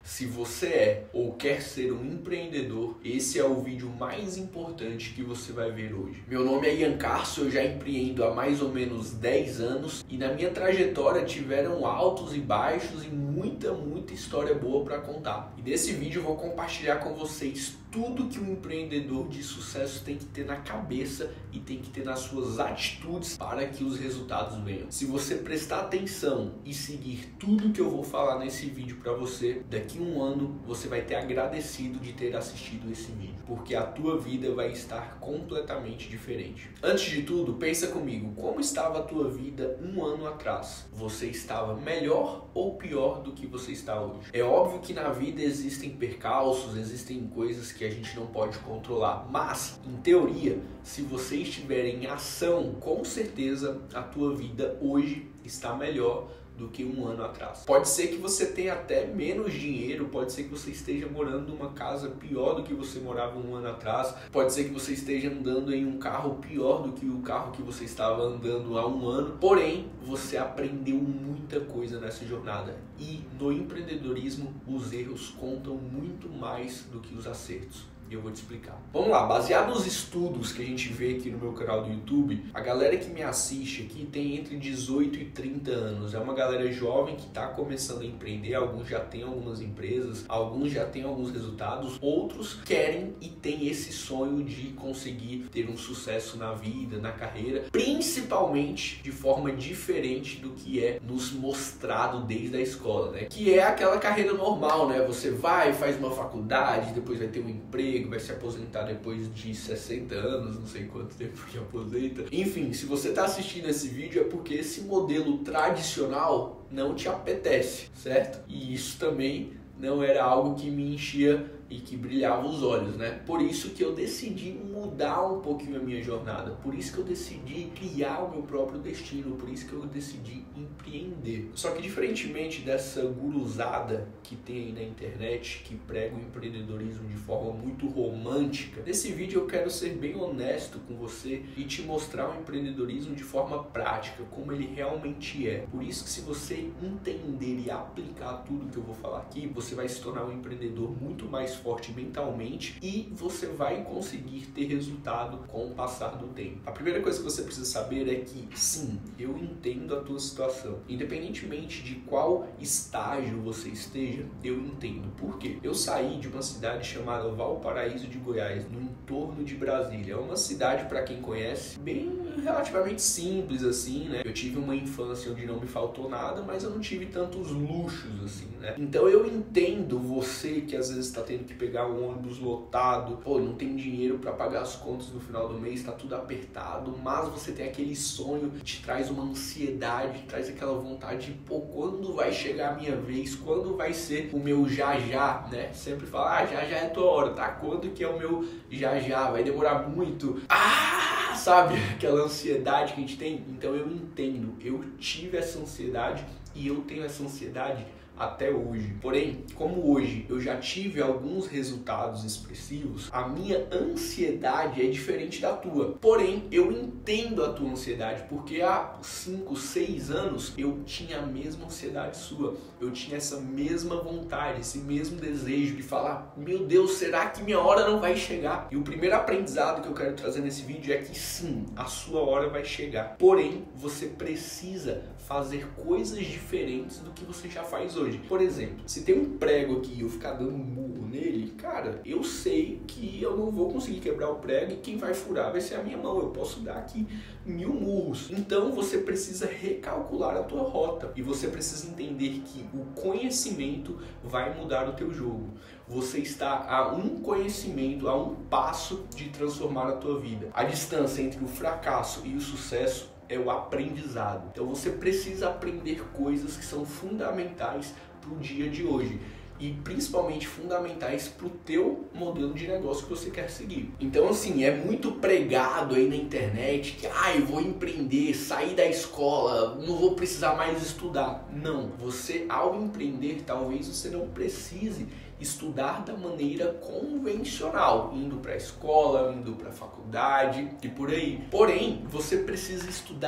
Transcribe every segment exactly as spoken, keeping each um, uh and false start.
Se você é ou quer ser um empreendedor, esse é o vídeo mais importante que você vai ver hoje. Meu nome é Ian Carso, eu já empreendo há mais ou menos dez anos e na minha trajetória tiveram altos e baixos e muita, muita história boa para contar. E nesse vídeo eu vou compartilhar com vocês tudo que um empreendedor de sucesso tem que ter na cabeça e tem que ter nas suas atitudes para que os resultados venham. Se você prestar atenção e seguir tudo que eu vou falar nesse vídeo para você, daqui a um ano você vai ter agradecido de ter assistido esse vídeo, porque a tua vida vai estar completamente diferente. Antes de tudo, pensa comigo, como estava a tua vida um ano atrás? Você estava melhor ou pior do que você está hoje? É óbvio que na vida existem percalços, existem coisas que a gente não pode controlar, mas em teoria, se você estiver em ação, com certeza a tua vida hoje está melhor do que um ano atrás. Pode ser que você tenha até menos dinheiro, pode ser que você esteja morando numa casa pior do que você morava um ano atrás, pode ser que você esteja andando em um carro pior do que o carro que você estava andando há um ano, porém, você aprendeu muita coisa nessa jornada e no empreendedorismo os erros contam muito mais do que os acertos. E eu vou te explicar. Vamos lá, baseado nos estudos que a gente vê aqui no meu canal do YouTube, a galera que me assiste aqui tem entre dezoito e trinta anos. É uma galera jovem que está começando a empreender, alguns já têm algumas empresas, alguns já têm alguns resultados, outros querem e têm esse sonho de conseguir ter um sucesso na vida, na carreira, principalmente de forma diferente do que é nos mostrado desde a escola, né? Que é aquela carreira normal, né? Você vai, faz uma faculdade, depois vai ter um emprego, vai se aposentar depois de sessenta anos, não sei quanto tempo que aposenta. Enfim, se você está assistindo esse vídeo é porque esse modelo tradicional não te apetece, certo? E isso também não era algo que me enchia e que brilhava os olhos, né? Por isso que eu decidi mudar um pouquinho a minha jornada, por isso que eu decidi criar o meu próprio destino, por isso que eu decidi empreender. Só que diferentemente dessa guruzada que tem aí na internet, que prega o empreendedorismo de forma muito romântica, nesse vídeo eu quero ser bem honesto com você e te mostrar o empreendedorismo de forma prática, como ele realmente é. Por isso que se você entender e aplicar tudo que eu vou falar aqui, você vai se tornar um empreendedor muito mais forte mentalmente e você vai conseguir ter resultado com o passar do tempo. A primeira coisa que você precisa saber é que sim, eu entendo a tua situação. Independentemente de qual estágio você esteja, eu entendo. Por quê? Eu saí de uma cidade chamada Valparaíso de Goiás, no entorno de Brasília. É uma cidade, para quem conhece, bem relativamente simples assim, né? Eu tive uma infância onde não me faltou nada, mas eu não tive tantos luxos assim, né? Então eu entendo você que às vezes está tendo que pegar um ônibus lotado, pô, não tem dinheiro para pagar as contas no final do mês, tá tudo apertado, mas você tem aquele sonho que te traz uma ansiedade, traz aquela vontade de, pô, quando vai chegar a minha vez, quando vai ser o meu já já, né? Sempre fala, ah, já já é tua hora, tá? Quando que é o meu já já? Vai demorar muito? Ah, sabe? Aquela ansiedade que a gente tem. Então eu entendo, eu tive essa ansiedade e eu tenho essa ansiedade até hoje. Porém, como hoje eu já tive alguns resultados expressivos, a minha ansiedade é diferente da tua. Porém, eu entendo a tua ansiedade, porque há cinco, seis anos eu tinha a mesma ansiedade sua. Eu tinha essa mesma vontade, esse mesmo desejo de falar, meu Deus, será que minha hora não vai chegar? E o primeiro aprendizado que eu quero trazer nesse vídeo é que sim, a sua hora vai chegar. Porém, você precisa fazer coisas diferentes do que você já faz hoje. Por exemplo, se tem um prego aqui e eu ficar dando um murro nele, cara, eu sei que eu não vou conseguir quebrar o prego e quem vai furar vai ser a minha mão. Eu posso dar aqui mil murros. Então você precisa recalcular a tua rota e você precisa entender que o conhecimento vai mudar o teu jogo. Você está a um conhecimento, a um passo de transformar a tua vida. A distância entre o fracasso e o sucesso é o aprendizado. Então você precisa aprender coisas que são fundamentais para o dia de hoje e principalmente fundamentais para o teu modelo de negócio que você quer seguir. Então assim, é muito pregado aí na internet que ah, eu vou empreender, sair da escola, não vou precisar mais estudar. Não, você ao empreender talvez você não precise estudar da maneira convencional, indo para a escola, indo para a faculdade e por aí. Porém, você precisa estudar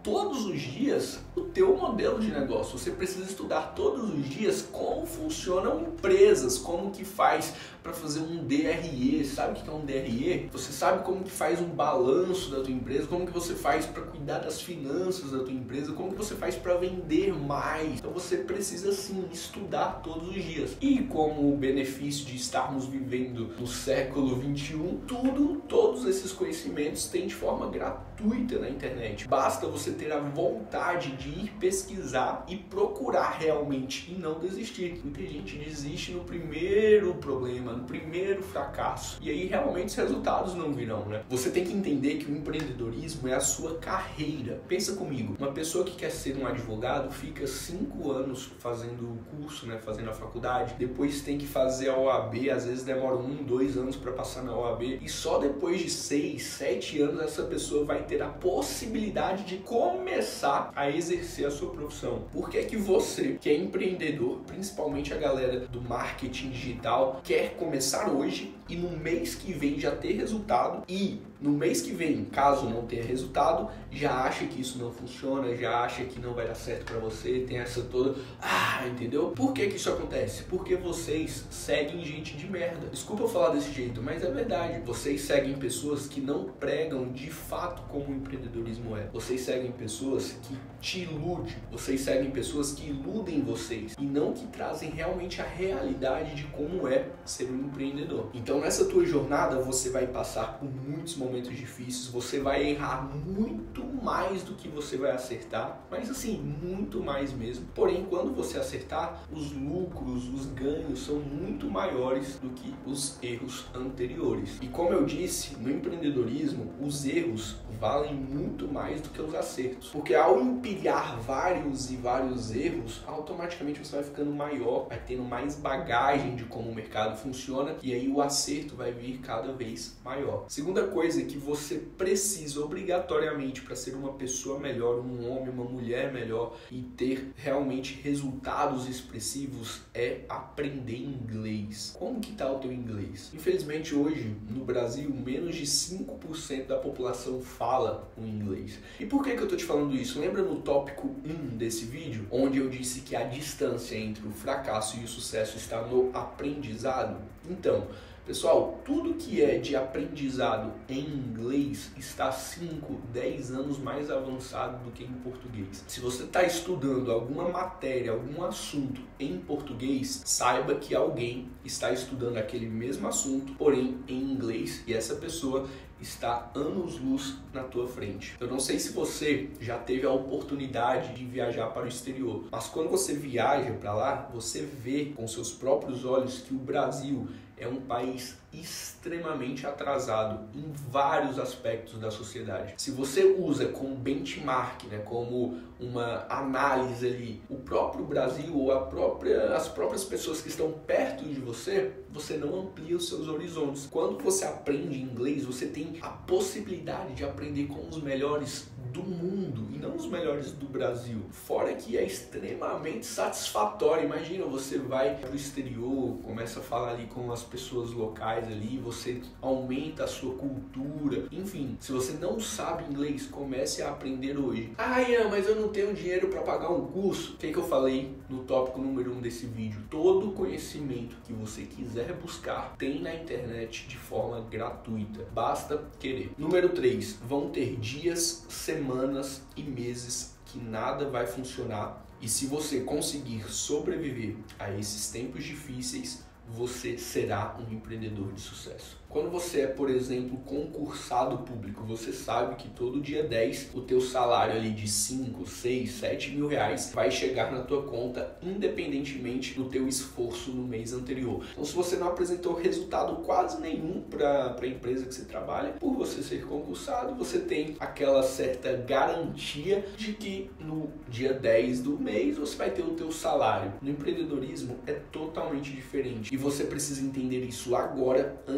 todos os dias o teu modelo de negócio. Você precisa estudar todos os dias como funcionam empresas, como que faz para fazer um D R E. Sabe o que é um D R E? Você sabe como que faz um balanço da tua empresa, como que você faz para cuidar das finanças da tua empresa, como que você faz para vender mais. Então você precisa sim estudar todos os dias. E como o benefício de estarmos vivendo no século vinte e um, tudo, todos esses conhecimentos têm de forma gratuita na internet. Basta você ter a vontade de ir pesquisar e procurar realmente e não desistir. Muita gente desiste no primeiro problema, no primeiro fracasso. E aí realmente os resultados não virão, né? Você tem que entender que o empreendedorismo é a sua carreira. Pensa comigo, uma pessoa que quer ser um advogado fica cinco anos fazendo o curso, né? Fazendo a faculdade, depois tem que fazer a O A B, às vezes demora um, dois anos para passar na O A B, e só depois de seis, sete anos essa pessoa vai ter a possibilidade de começar a exercer a sua profissão. Por que que você, que é empreendedor, principalmente a galera do marketing digital, quer começar hoje e no mês que vem já ter resultado, e no mês que vem, caso não tenha resultado, já acha que isso não funciona, já acha que não vai dar certo pra você, tem essa toda... Ah, entendeu? Por que que isso acontece? Porque vocês seguem gente de merda. Desculpa eu falar desse jeito, mas é verdade. Vocês seguem pessoas que não pregam de fato como o empreendedorismo é. Vocês seguem pessoas que te iludem. Vocês seguem pessoas que iludem vocês e não que trazem realmente a realidade de como é ser um empreendedor. Então nessa tua jornada você vai passar por muitos momentos momentos difíceis, você vai errar muito mais do que você vai acertar, mas assim, muito mais mesmo. Porém, quando você acertar, os lucros, os ganhos são muito maiores do que os erros anteriores. E como eu disse, no empreendedorismo, os erros valem muito mais do que os acertos, porque ao empilhar vários e vários erros, automaticamente você vai ficando maior, vai tendo mais bagagem de como o mercado funciona, e aí o acerto vai vir cada vez maior. Segunda coisa que você precisa obrigatoriamente para ser uma pessoa melhor, um homem, uma mulher melhor e ter realmente resultados expressivos é aprender inglês. Como que tá o teu inglês? Infelizmente hoje no Brasil menos de cinco por cento da população fala o inglês. E por que que eu tô te falando isso? Lembra no tópico um desse vídeo, onde eu disse que a distância entre o fracasso e o sucesso está no aprendizado? Então, pessoal, tudo que é de aprendizado em inglês está cinco, dez anos mais avançado do que em português. Se você está estudando alguma matéria, algum assunto em português, saiba que alguém está estudando aquele mesmo assunto, porém em inglês, e essa pessoa está anos-luz na tua frente. Eu não sei se você já teve a oportunidade de viajar para o exterior, mas quando você viaja para lá, você vê com seus próprios olhos que o Brasil é um país extremamente atrasado em vários aspectos da sociedade. Se você usa como benchmark, né, como uma análise ali, o próprio Brasil ou a própria, as próprias pessoas que estão perto de você, você não amplia os seus horizontes. Quando você aprende inglês, você tem a possibilidade de aprender com os melhores do mundo e não os melhores do Brasil. Fora que é extremamente satisfatório. Imagina, você vai para o exterior, começa a falar ali com as pessoas locais ali, você aumenta a sua cultura. Enfim, se você não sabe inglês, comece a aprender hoje. Ah, Ian, mas eu não tenho dinheiro para pagar um curso. O que, que eu falei no tópico número um desse vídeo? Todo conhecimento que você quiser buscar tem na internet de forma gratuita. Basta querer. Número três. Vão ter dias, semanas e meses que nada vai funcionar. E se você conseguir sobreviver a esses tempos difíceis, você será um empreendedor de sucesso. Quando você é, por exemplo, concursado público, você sabe que todo dia dez o teu salário ali de cinco, seis, sete mil reais vai chegar na tua conta independentemente do teu esforço no mês anterior. Então, se você não apresentou resultado quase nenhum para a empresa que você trabalha, por você ser concursado, você tem aquela certa garantia de que no dia dez do mês você vai ter o teu salário. No empreendedorismo é totalmente diferente e você precisa entender isso agora antes de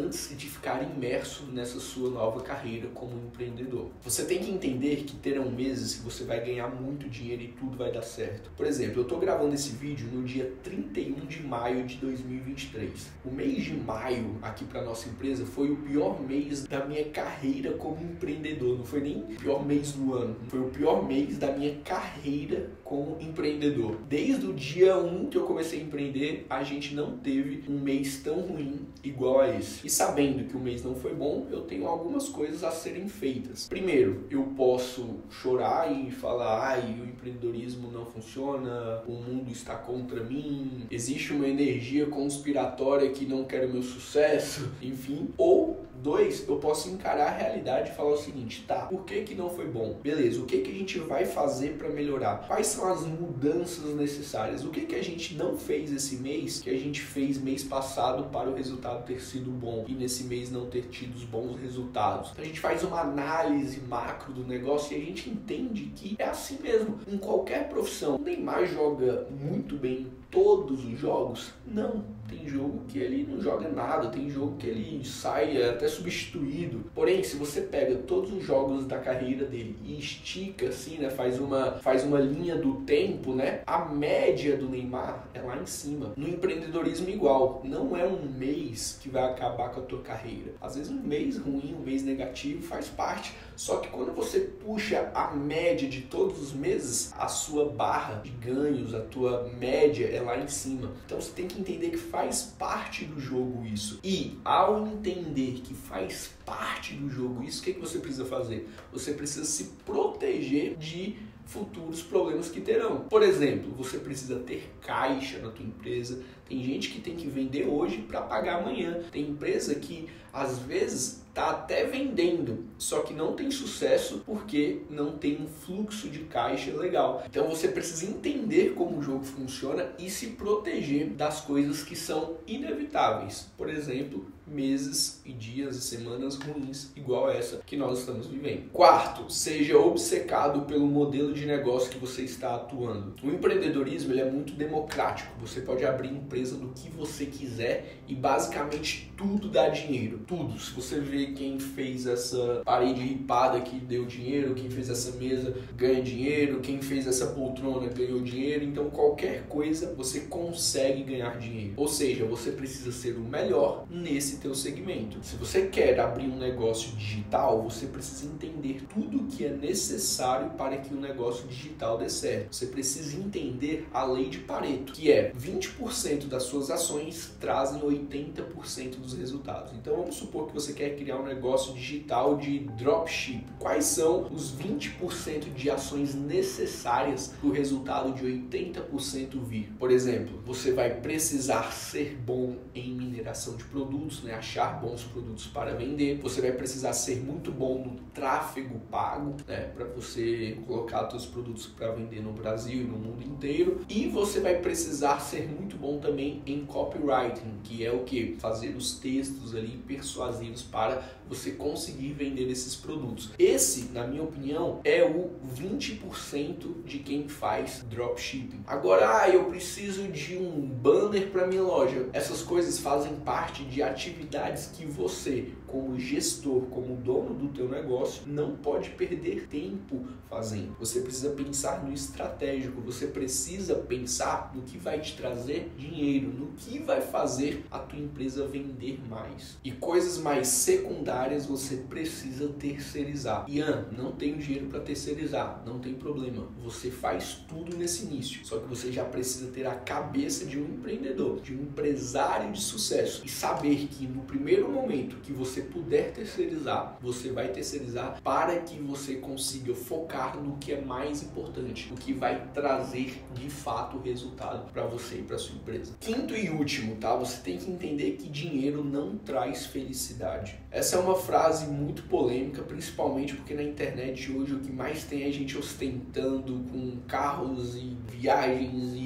ficar imerso nessa sua nova carreira como empreendedor. Você tem que entender que terão meses que você vai ganhar muito dinheiro e tudo vai dar certo. Por exemplo, eu estou gravando esse vídeo no dia trinta e um de maio de dois mil e vinte e três. O mês de maio aqui para nossa empresa foi o pior mês da minha carreira como empreendedor. Não foi nem o pior mês do ano, foi o pior mês da minha carreira como empreendedor. Desde o dia um que eu comecei a empreender, a gente não teve um mês tão ruim igual a esse. E sabendo que o mês não foi bom, eu tenho algumas coisas a serem feitas. Primeiro, eu posso chorar e falar, ai, o empreendedorismo não funciona, o mundo está contra mim, existe uma energia conspiratória que não quer o meu sucesso, enfim. Ou dois, eu posso encarar a realidade e falar o seguinte, tá, por que que não foi bom? Beleza, o que que a gente vai fazer para melhorar? Quais são as mudanças necessárias? O que que a gente não fez esse mês que a gente fez mês passado para o resultado ter sido bom e nesse mês não ter tido os bons resultados? Então a gente faz uma análise macro do negócio e a gente entende que é assim mesmo. Em qualquer profissão, o Neymar joga muito bem todos os jogos? Não. Tem jogo que ele não joga nada, tem jogo que ele sai até substituído. Porém, se você pega todos os jogos da carreira dele e estica assim, né, faz uma, faz uma linha do tempo, né, a média do Neymar é lá em cima. No empreendedorismo igual, não é um mês que vai acabar com a tua carreira. Às vezes um mês ruim, um mês negativo faz parte. Só que quando você puxa a média de todos os meses, a sua barra de ganhos, a tua média é lá em cima. Então você tem que entender que faz parte do jogo isso. E ao entender que faz parte do jogo isso, o que, que você precisa fazer? Você precisa se proteger de futuros problemas que terão. Por exemplo, você precisa ter caixa na tua empresa. Tem gente que tem que vender hoje para pagar amanhã. Tem empresa que às vezes está até vendendo, só que não tem sucesso porque não tem um fluxo de caixa legal. Então você precisa entender como o jogo funciona e se proteger das coisas que são inevitáveis. Por exemplo, meses e dias e semanas ruins igual essa que nós estamos vivendo. Quarto, seja obcecado pelo modelo de negócio que você está atuando. O empreendedorismo ele é muito democrático. Você pode abrir empresa do que você quiser e basicamente tudo dá dinheiro. Tudo. Se você vê quem fez essa parede ripada que deu dinheiro, quem fez essa mesa ganha dinheiro, quem fez essa poltrona ganhou dinheiro, então qualquer coisa você consegue ganhar dinheiro. Ou seja, você precisa ser o melhor nesse teu segmento. Se você quer abrir um negócio digital, você precisa entender tudo o que é necessário para que o negócio digital dê certo. Você precisa entender a lei de Pareto, que é vinte por cento das suas ações trazem oitenta por cento dos resultados. Então vamos supor que você quer criar um negócio digital de dropship. Quais são os vinte por cento de ações necessárias para o resultado de oitenta por cento vir? Por exemplo, você vai precisar ser bom em mineração de produtos, né? Achar bons produtos para vender. Você vai precisar ser muito bom no tráfego pago, né? Para você colocar seus produtos para vender no Brasil e no mundo inteiro. E você vai precisar ser muito bom também em copywriting, que é o que? Fazer os textos ali persuasivos para você conseguir vender esses produtos. Esse, na minha opinião, é o vinte por cento de quem faz dropshipping. Agora, ah, eu preciso de um banner para minha loja. Essas coisas fazem parte de atividades que você, como gestor, como dono do teu negócio, não pode perder tempo fazendo. Você precisa pensar no estratégico, você precisa pensar no que vai te trazer dinheiro, no que vai fazer a tua empresa vender mais. E coisas mais secundárias você precisa terceirizar. Ian, não tenho dinheiro para terceirizar, não tem problema. Você faz tudo nesse início, só que você já precisa ter a cabeça de um empreendedor, de um empresário de sucesso e saber que no primeiro momento que você puder terceirizar, você vai terceirizar para que você consiga focar no que é mais importante, o que vai trazer de fato resultado para você e para sua empresa. Quinto e último, tá? Você tem que entender que dinheiro não traz felicidade. Essa é uma frase muito polêmica, principalmente porque na internet hoje o que mais tem é gente ostentando com carros e viagens e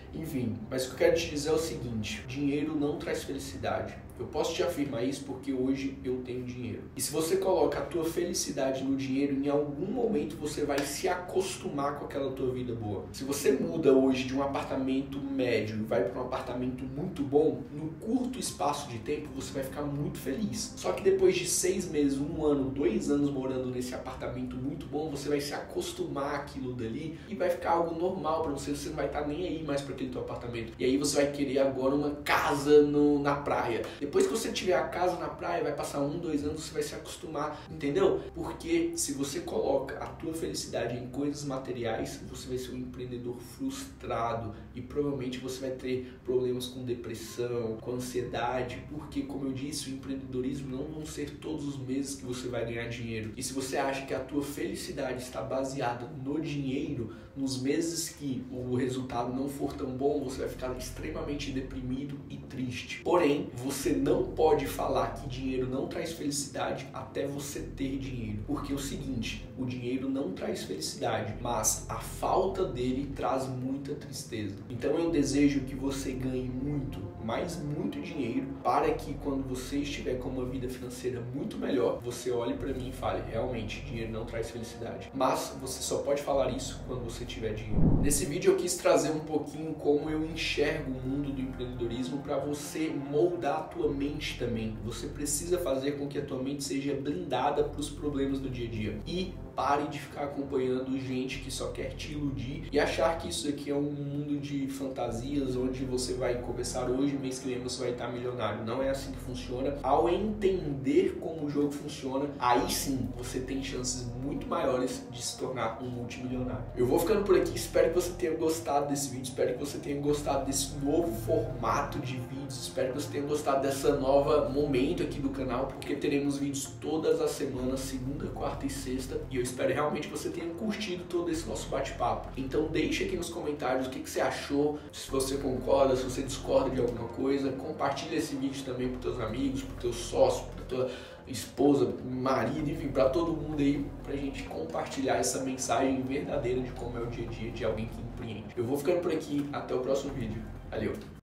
Enfim, mas o que eu quero te dizer é o seguinte: dinheiro não traz felicidade. Eu posso te afirmar isso porque hoje eu tenho dinheiro. E se você coloca a tua felicidade no dinheiro, em algum momento você vai se acostumar com aquela tua vida boa. Se você muda hoje de um apartamento médio e vai para um apartamento muito bom, no curto espaço de tempo você vai ficar muito feliz. Só que depois de seis meses, um ano, dois anos morando nesse apartamento muito bom, você vai se acostumar àquilo dali e vai ficar algo normal para você. Você não vai estar nem aí mais para aquele teu apartamento. E aí você vai querer agora uma casa no, na praia. Depois que você tiver a casa na praia, vai passar um, dois anos, você vai se acostumar, entendeu? Porque se você coloca a tua felicidade em coisas materiais, você vai ser um empreendedor frustrado e provavelmente você vai ter problemas com depressão, com ansiedade, porque, como eu disse, o empreendedorismo não vão ser todos os meses que você vai ganhar dinheiro. E se você acha que a tua felicidade está baseada no dinheiro, nos meses que o resultado não for tão bom, você vai ficar extremamente deprimido e triste. Porém, você não pode falar que dinheiro não traz felicidade até você ter dinheiro. Porque é o seguinte, o dinheiro não traz felicidade, mas a falta dele traz muita tristeza. Então eu desejo que você ganhe muito, mas muito dinheiro, para que quando você estiver com uma vida financeira muito melhor, você olhe para mim e fale, realmente, dinheiro não traz felicidade. Mas você só pode falar isso quando você tiver dinheiro. Nesse vídeo eu quis trazer um pouquinho como eu enxergo o mundo do empreendedorismo para você moldar a tua mente também. Você precisa fazer com que a tua mente seja blindada para os problemas do dia a dia. E pare de ficar acompanhando gente que só quer te iludir e achar que isso aqui é um mundo de fantasias onde você vai começar hoje, mês que vem você vai estar milionário. Não é assim que funciona. Ao entender como o jogo funciona, aí sim você tem chances muito maiores de se tornar um multimilionário. Eu vou ficando por aqui, espero que você tenha gostado desse vídeo, espero que você tenha gostado desse novo formato de vídeos, espero que você tenha gostado dessa nova momento aqui do canal, porque teremos vídeos todas as semanas, segunda, quarta e sexta, e eu espero realmente que você tenha curtido todo esse nosso bate-papo. Então deixa aqui nos comentários o que, que você achou, se você concorda, se você discorda de alguma coisa, compartilha esse vídeo também para teus amigos, para teus sócios, para tua esposa, marido, enfim, para todo mundo aí, pra gente compartilhar essa mensagem verdadeira de como é o dia a dia de alguém que empreende. Eu vou ficando por aqui, até o próximo vídeo. Valeu!